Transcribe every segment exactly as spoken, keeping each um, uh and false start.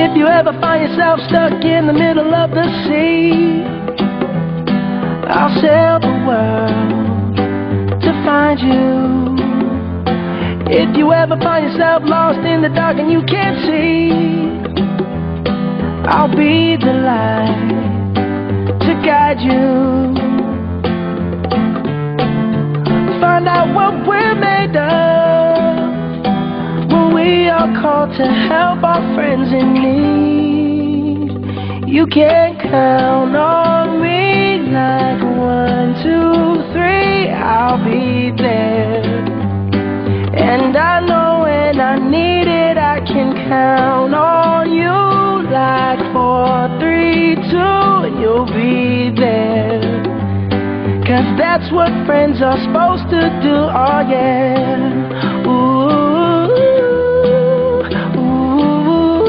if you ever find yourself stuck in the middle of the sea, I'll sail the world to find you. If you ever find yourself lost in the dark and you can't see, I'll be the light to guide you. Find out what we're made of when we are called to help our friends in need. You can count on me like one, two, three, I'll be there. And I know when I need it, I can count on you like four, three, two, and you'll be there. Cause that's what friends are supposed to do, oh yeah. Ooh, ooh,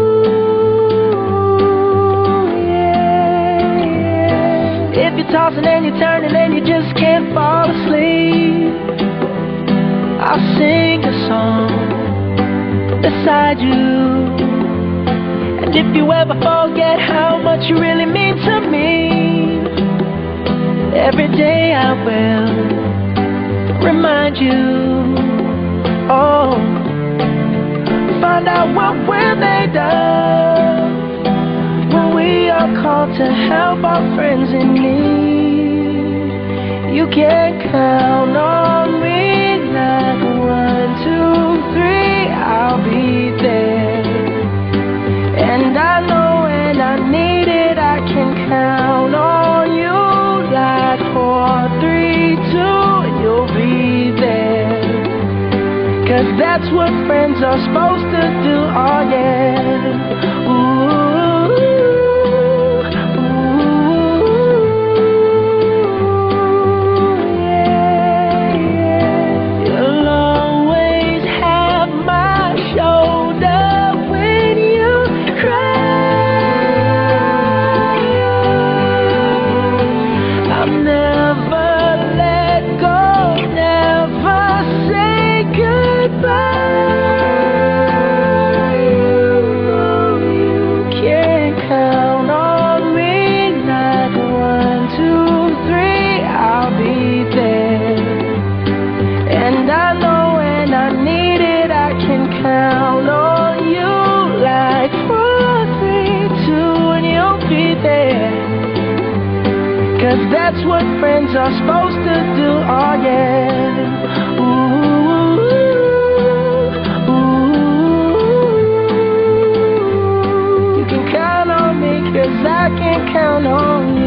yeah, yeah. If you're tossing and you're turning and you just can't fall asleep, I'll sing a song beside you. And if you ever forget how much you really mean to me, every day I will remind you. Oh, find out what we're made of when we are called to help our friends in need. You can count on me like one, two, three, I'll be there. And I know when I need it, I can count on you like four, three, two, and you'll be there. Cause that's what friends are supposed to do, oh yeah. Ooh, ooh, yeah, yeah. You'll always have my shoulder when you cry. I'll never let go, never say goodbye. You know you can count on me like one, two, three, I'll be there. And I know when I need it, I can count on you like four, three, two, and you'll be there. Cause that's what friends are supposed to do, oh yeah. Ooh, ooh, you can count on me, cause I can count on you.